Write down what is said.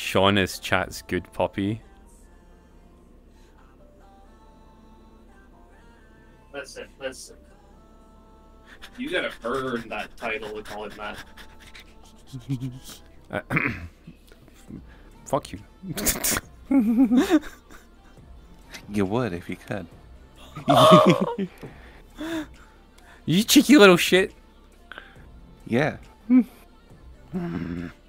Sean is chat's good puppy. Listen. You gotta earn that title to call him that. Fuck you. You would if you could. You cheeky little shit. Yeah.